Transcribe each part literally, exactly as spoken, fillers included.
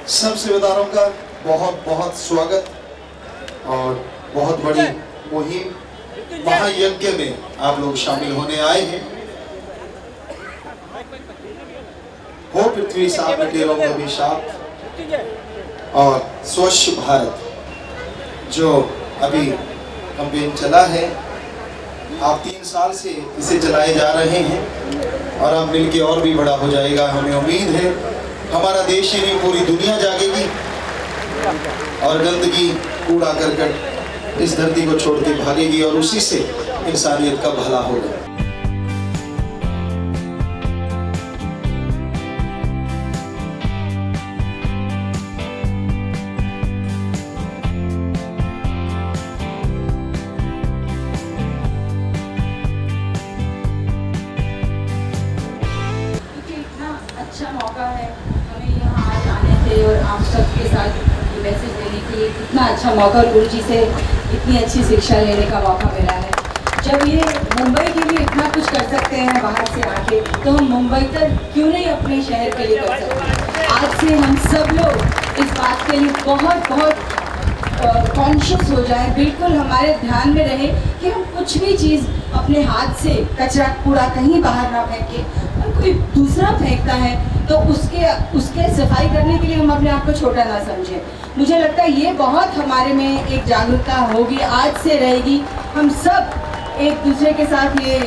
सब सेवादारों का बहुत बहुत स्वागत और बहुत बड़ी मुहिम महायज्ञ में आप लोग शामिल होने आए हैं। हो पृथ्वी साफ मिटे रोग अभिशाप और स्वच्छ भारत जो अभी कैंपेन चला है, आप तीन साल से इसे चलाए जा रहे हैं और अब मिलके और भी बड़ा हो जाएगा। हमें उम्मीद है हमारा देश ही नहीं पूरी दुनिया जागेगी और गंदगी कूड़ा करकट इस धरती को छोड़ के भागेगी और उसी से इंसानियत का भला होगा। अच्छा मौका है हमें यहाँ आज आने के और आप सबके साथ मैसेज देने के लिए। कितना अच्छा मौका और गुरु जी से इतनी अच्छी शिक्षा लेने का मौका मिला है। जब ये मुंबई के लिए इतना कुछ कर सकते हैं बाहर से आके, तो हम मुंबई तक क्यों नहीं अपने शहर के लिए कर सकते हैं। आज से हम सब लोग इस बात के लिए बहुत बहुत कॉन्शियस हो जाए, बिल्कुल हमारे ध्यान में रहे कि हम कुछ भी चीज़ अपने हाथ से कचरा कूड़ा कहीं बाहर ना फेंके और कोई दूसरा फेंकता है तो उसके उसके सफाई करने के लिए हम अपने आप को छोटा ना समझें। मुझे लगता है ये बहुत हमारे में एक जागरूकता होगी, आज से रहेगी। हम सब एक दूसरे के साथ ये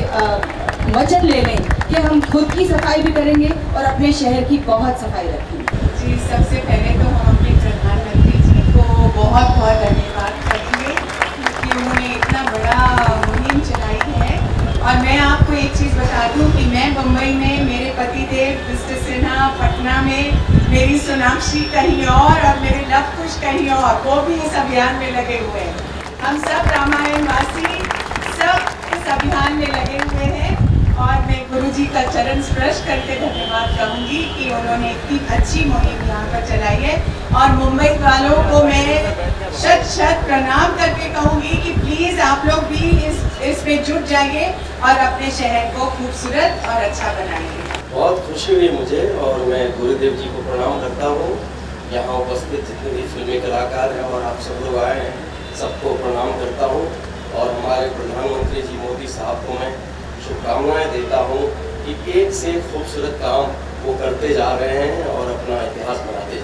वचन ले लें कि हम खुद की सफाई भी करेंगे और अपने शहर की बहुत सफाई रखेंगे। जी, सबसे पहले तो हम अपने प्रधानमंत्री जी को बहुत बहुत धन्यवाद करेंगे कि उन्होंने इतना बड़ा मुहिम चलाई है। और मैं आपको एक चीज़ बता दूं कि मैं मुंबई में, मेरे पति देव मिस्टर सिन्हा पटना में, मेरी सोनाक्षी कहीं और और मेरे लव कुश कहीं और, वो भी इस अभियान में लगे हुए हैं। हम सब रामायण वासी सब इस अभियान में लगे हुए हैं और मैं गुरुजी का चरण स्पर्श करके धन्यवाद कहूँगी कि उन्होंने इतनी अच्छी मुहिम यहाँ पर चलाई है। और मुंबई वालों को मैं शत शत प्रणाम करके कहूँगी कि प्लीज़ आप लोग भी इस इसमें जुट जाइए और अपने शहर को खूबसूरत और अच्छा बनाइए। बहुत खुशी हुई मुझे और मैं गुरुदेव जी को प्रणाम करता हूँ। यहाँ उपस्थित जितने भी फिल्मी कलाकार हैं और आप सब लोग आए हैं, सबको प्रणाम करता हूँ। और हमारे प्रधानमंत्री जी मोदी साहब को मैं शुभकामनाएं देता हूँ कि एक से एक खूबसूरत काम वो करते जा रहे हैं और अपना इतिहास बनाते